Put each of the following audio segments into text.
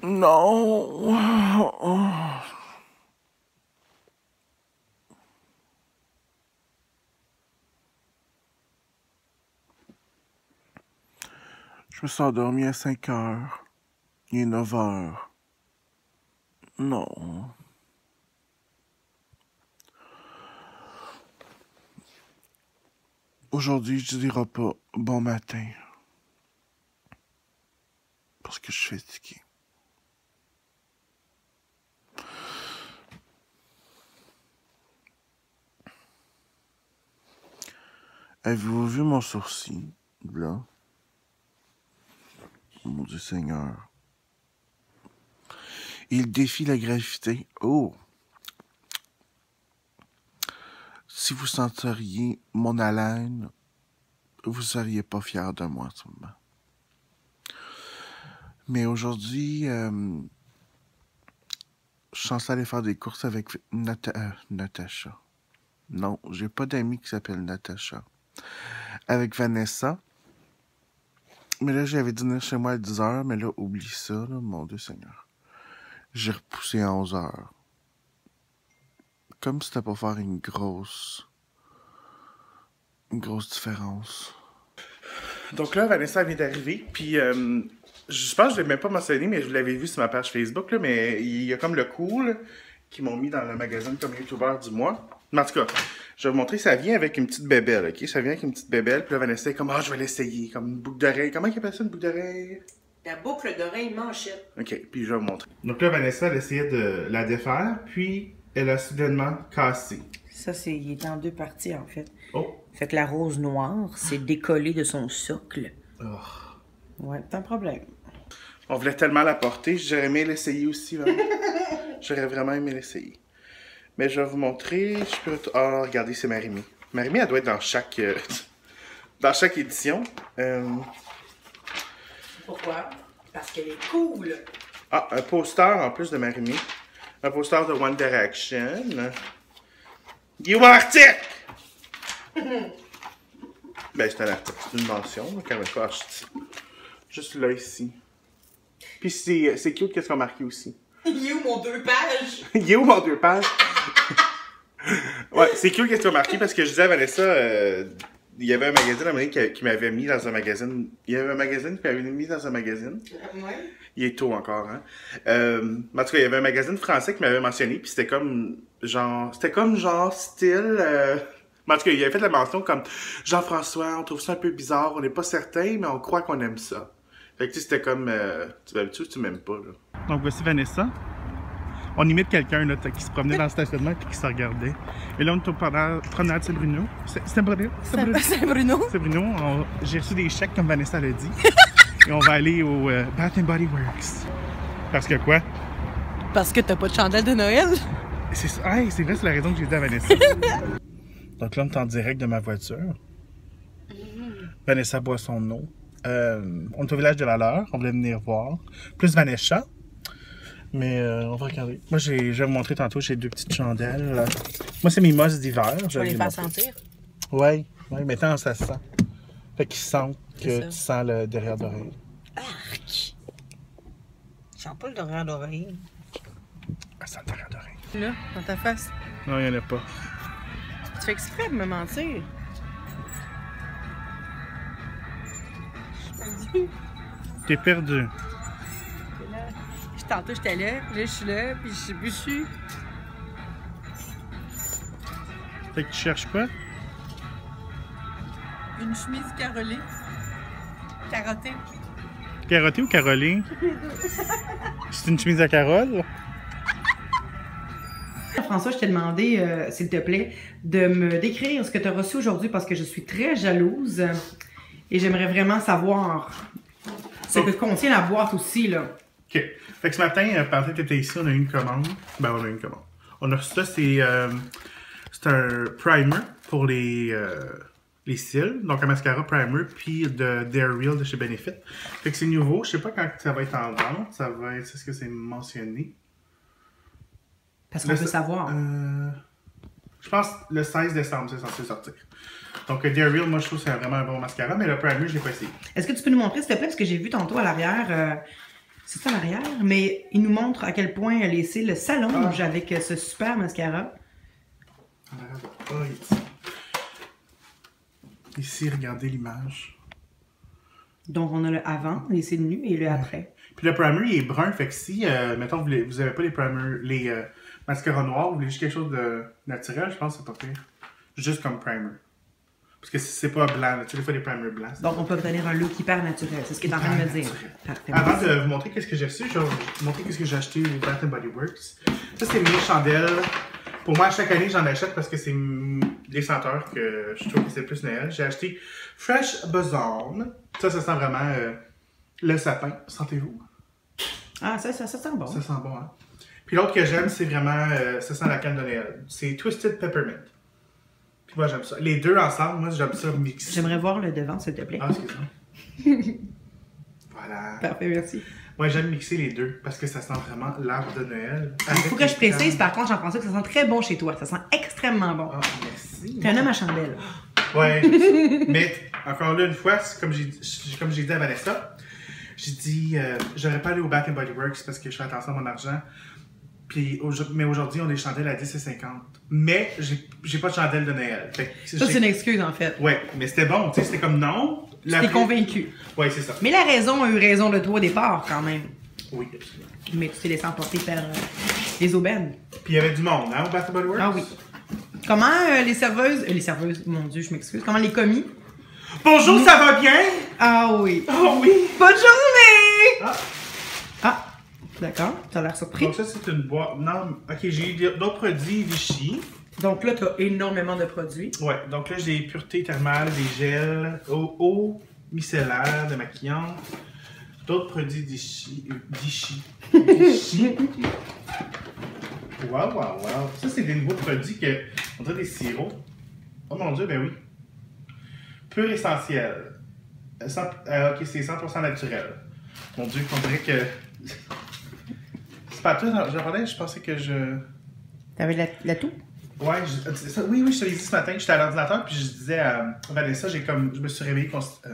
Non. Je me suis endormi à 5 heures. Il est 9 heures. Non. Aujourd'hui, je dirai pas bon matin. Parce que je suis fatigué. Avez-vous vu mon sourcil, là? Mon Dieu Seigneur. Il défie la gravité. Oh! Si vous senteriez mon haleine, vous seriez pas fier de moi, sûrement. Mais aujourd'hui, je suis censé aller faire des courses avec Natacha. Non, j'ai pas d'amis qui s'appellent Natacha. Avec Vanessa. Mais là, j'avais dû venir chez moi à 10 heures, mais là, oublie ça, là, mon Dieu Seigneur. J'ai repoussé à 11 heures. Comme si c'était pour faire une grosse différence. Donc là, Vanessa vient d'arriver, puis je pense que je l'ai même pas mentionné, mais je l'avais vu sur ma page Facebook, là, mais il y a comme le cool qui m'ont mis dans le magazine comme YouTuber du mois. Mais en tout cas, je vais vous montrer, ça vient avec une petite bébelle, ok? Ça vient avec une petite bébelle, puis là, Vanessa est comme, je vais l'essayer, comme une boucle d'oreille. Comment il appelle ça, une boucle d'oreille? La boucle d'oreille manchette. Ok, puis je vais vous montrer. Donc là, Vanessa, elle essayait de la défaire, puis elle a soudainement cassé. Ça, il est en deux parties, en fait. Oh! Fait que la rose noire, c'est décollé de son socle. Oh. Ouais, c'est un problème. On voulait tellement la porter, j'aurais aimé l'essayer aussi, vraiment. J'aurais vraiment aimé l'essayer. Mais je vais vous montrer, je peux... Ah, regardez, c'est Marimé. Marimé, elle doit être dans chaque... dans chaque édition. Pourquoi? Parce qu'elle est cool. Ah, un poster en plus de Marimé. Un poster de One Direction. Guillaume Arctic! Ben, c'est un article, c'est une mention, quand même pas acheté. Juste là, ici. Puis c'est cute qu'est-ce qu'on a marqué aussi. Il est où mon 2 pages? Il est où mon 2 pages? Ouais, c'est cute qu'est-ce qu'on a marqué parce que je disais à Vanessa, il y avait un magazine à un moment donné qui m'avait mis dans un magazine. Il y avait un magazine qui m'avait mis dans un magazine. Ouais. Il est tôt encore, hein. En tout cas, il y avait un magazine français qui m'avait mentionné, puis c'était comme genre style... En tout cas, il avait fait la mention comme Jean-François, on trouve ça un peu bizarre, on n'est pas certain, mais on croit qu'on aime ça. Fait que tu sais, c'était comme d'habitude, tu m'aimes pas, là. Donc voici Vanessa. On imite quelqu'un là qui se promenait dans le stationnement et qui se regardait. Et là, on est au promenade Saint-Bruno. C'est Bruno? Saint-Bruno? C'est Bruno. J'ai reçu des chèques, comme Vanessa l'a dit. Et on va aller au Bath & Body Works. Parce que quoi? Parce que t'as pas de chandelle de Noël? C'est vrai, c'est la raison que j'ai dit à Vanessa. Donc là, on est en direct de ma voiture. Vanessa boit son eau. On est au village de la Leur, on voulait venir voir. Plus Vanessa. Mais on va regarder. Moi, je vais vous montrer tantôt, j'ai 2 petites chandelles. Moi, c'est mes mosses d'hiver. Tu vas les faire sentir? Oui, maintenant ça se sent. Fait qu'ils sentent que tu sens le derrière d'oreille. Arc! Je sens pas le derrière d'oreille. Elle sent le derrière d'oreille. Là, dans ta face. Non, il n'y en a pas. Tu fais exprès de me mentir. Je suis perdue. T'es perdu. Tantôt j'étais là je suis là, puis je sais plus où je suis. Fait que tu cherches quoi? Une chemise carolée. Carottée. Carottée ou carolée? C'est une chemise à Carole? François, je t'ai demandé, s'il te plaît, de me décrire ce que tu as reçu aujourd'hui parce que je suis très jalouse et j'aimerais vraiment savoir ce que contient la boîte aussi, là. OK. Fait que ce matin, pendant que tu étais ici, on a eu une commande. Ben, on a eu une commande. On a reçu ça, c'est un primer pour les cils. Donc, un mascara primer, puis de Dare Real de chez Benefit. Fait que c'est nouveau. Je sais pas quand ça va être en vente. Ça va être... Est-ce que c'est mentionné? Parce qu'on peut savoir. Je pense le 16 décembre, c'est censé sortir. Donc, Dare Real, moi, je trouve que c'est vraiment un bon mascara, mais le primer, je l'ai pas essayé. Est-ce que tu peux nous montrer, s'il te plaît, parce que j'ai vu tantôt à l'arrière... C'est ça en arrière, mais il nous montre à quel point les cils s'allongent avec ce super mascara. Ici, regardez l'image. Donc, on a le avant, les cils nus, et le après. Puis le primer, il est brun, fait que si, mettons, vous n'avez pas les primers, les mascaras noirs, vous voulez juste quelque chose de naturel, je pense que c'est pas pire. Juste comme primer. Parce que c'est pas blanc, tu sais, des fois, les primers blancs. Donc, on peut obtenir un look hyper naturel, c'est ce qu'il est en train de me dire. Parfait. Avant de vous montrer qu'est-ce que j'ai reçu, je vais vous montrer qu'est-ce que j'ai acheté au Bath Body Works. Ça, c'est mes chandelles. Pour moi, chaque année, j'en achète parce que c'est des senteurs que je trouve que c'est plus Noël. J'ai acheté Fresh Boson. Ça sent vraiment le sapin. Sentez-vous? Ah, ça sent bon. Ça sent bon, hein? Puis l'autre que j'aime, c'est vraiment, ça sent la canne de Noël. C'est Twisted Peppermint. Puis moi, j'aime ça. Les deux ensemble, moi, j'aime ça mixé. J'aimerais voir le devant, s'il te plaît. Ah, excuse-moi. Voilà. Parfait, merci. Moi, j'aime mixer les deux parce que ça sent vraiment l'arbre de Noël. Il faut que je précise, par contre, Jean-François, que ça sent très bon chez toi. Ça sent extrêmement bon. Ah, merci. T'es un homme à chandelle. Ouais. Mais, encore là, une fois, comme j'ai dit à Vanessa, j'ai dit, j'aurais pas allé au Bath Body Works parce que je fais attention à mon argent. Puis, mais aujourd'hui, on a des chandelles à 10,50. Mais, j'ai pas de chandelle de Noël. Ça, c'est une excuse, en fait. Ouais, mais c'était bon, tu sais, c'était comme non. T'es convaincu. Ouais, c'est ça. Mais la raison a eu raison de toi au départ, quand même. Oui, absolument. Mais tu t'es laissé emporter par les aubaines. Puis il y avait du monde, hein, au Bath Body Works? Ah oui. Comment les serveuses, mon Dieu, je m'excuse. Comment les commis? Bonjour, ça va bien? Ah oui. Oh oui. Bonne journée! Ah. Ah, d'accord, t'as l'air surpris. Donc ça, c'est une boîte. Non, ok, j'ai eu d'autres produits Vichy. Donc là, t'as énormément de produits. Ouais, donc là, j'ai des puretés thermales, des gels, eau micellaire, démaquillante, d'autres produits Vichy. Wow. Ça, c'est des nouveaux produits que. On dirait des sirops. Oh mon Dieu, ben oui. Pur essentiel. Ok, c'est 100% naturel. Mon Dieu, on dirait que. C'est pas tout, je pensais que je. T'avais la toux? Ouais, oui, je te l'ai dit ce matin, j'étais à l'ordinateur, puis je disais à Vanessa, je me suis réveillé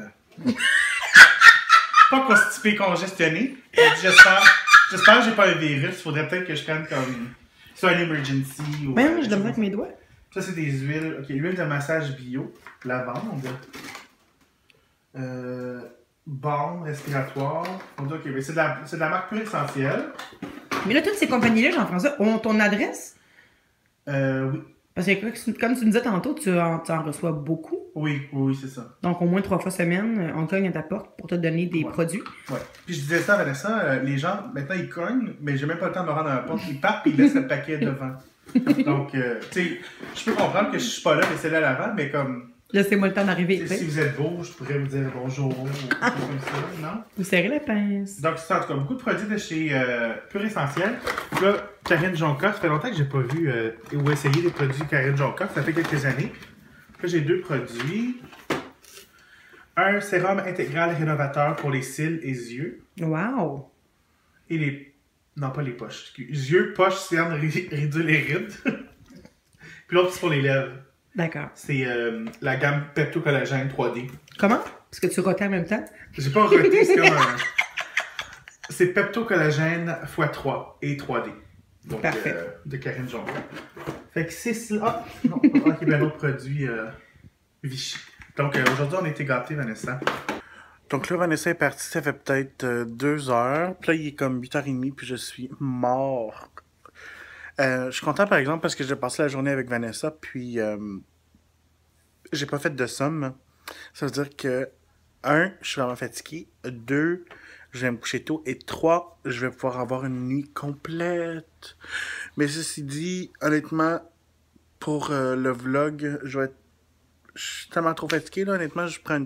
pas constipé, congestionné. J'espère que j'ai pas un virus, faudrait peut-être que je prenne comme, soit un emergency ou... Ben, je le vois avec mes doigts. Ça, c'est des huiles, ok, huile de massage bio, lavande, baume respiratoire, ok, mais c'est de la marque Pure Essentielle. Mais là, toutes ces compagnies-là, Jean-François, ont ton adresse? Oui. Parce que, comme tu me disais tantôt, tu en reçois beaucoup. Oui, c'est ça. Donc, au moins 3 fois semaine, on cogne à ta porte pour te donner des produits. Ouais. Puis je disais ça à Vanessa, les gens, maintenant, ils cognent, mais j'ai même pas le temps de me rendre à la porte. Ils partent et ils laissent le paquet devant. Donc, tu sais, je peux comprendre que je suis pas là, mais c'est là à l'avant, mais comme... Laissez-moi le temps d'arriver. Si vous êtes beau, je pourrais vous dire bonjour ou quelque chose comme ça, non? Vous serrez la pince. Donc, c'est en tout cas beaucoup de produits de chez Pure Essentiel. Là, Karine Jonca, ça fait longtemps que j'ai pas vu ou essayé des produits Karine Jonca, ça fait quelques années. Là, j'ai 2 produits. Un sérum intégral rénovateur pour les cils et yeux. Wow! Et les... Non, pas les poches. Yeux, poches, cernes, réduire les rides. Puis l'autre, c'est pour les lèvres. D'accord. C'est la gamme Pepto Collagène 3D. Comment? Parce que tu rotais en même temps? J'ai pas roté, c'est comme un... C'est Pepto Collagène x3 et 3D. Donc, parfait. De Karine Jonca. Fait que c'est ça. Ah! Non, ok, ben l'autre produit Vichy. Donc, aujourd'hui, on a été gâtés, Vanessa. Donc là, Vanessa est partie, ça fait peut-être 2 heures. Puis là, il est comme 8h30, puis je suis mort. Je suis content, par exemple, parce que j'ai passé la journée avec Vanessa, puis j'ai pas fait de somme. Ça veut dire que, 1, je suis vraiment fatigué. 2, je vais me coucher tôt. Et 3, je vais pouvoir avoir une nuit complète. Mais ceci dit, honnêtement, pour le vlog, je suis tellement trop fatigué, là. Honnêtement, je prends une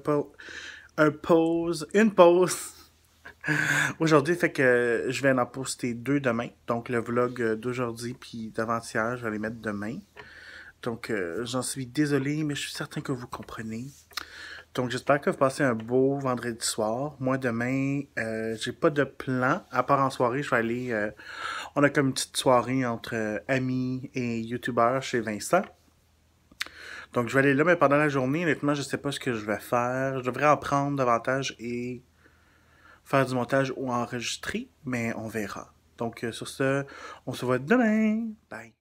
pause aujourd'hui, fait que je vais en poster 2 demain. Donc, le vlog d'aujourd'hui puis d'avant-hier, je vais les mettre demain. Donc, j'en suis désolé, mais je suis certain que vous comprenez. Donc, j'espère que vous passez un beau vendredi soir. Moi, demain, j'ai pas de plan. À part en soirée, je vais aller... on a comme une petite soirée entre amis et youtubeurs chez Vincent. Donc, je vais aller là, mais pendant la journée, honnêtement, je sais pas ce que je vais faire. Je devrais en prendre davantage et faire du montage ou enregistrer, mais on verra. Donc, sur ce, on se voit demain. Bye!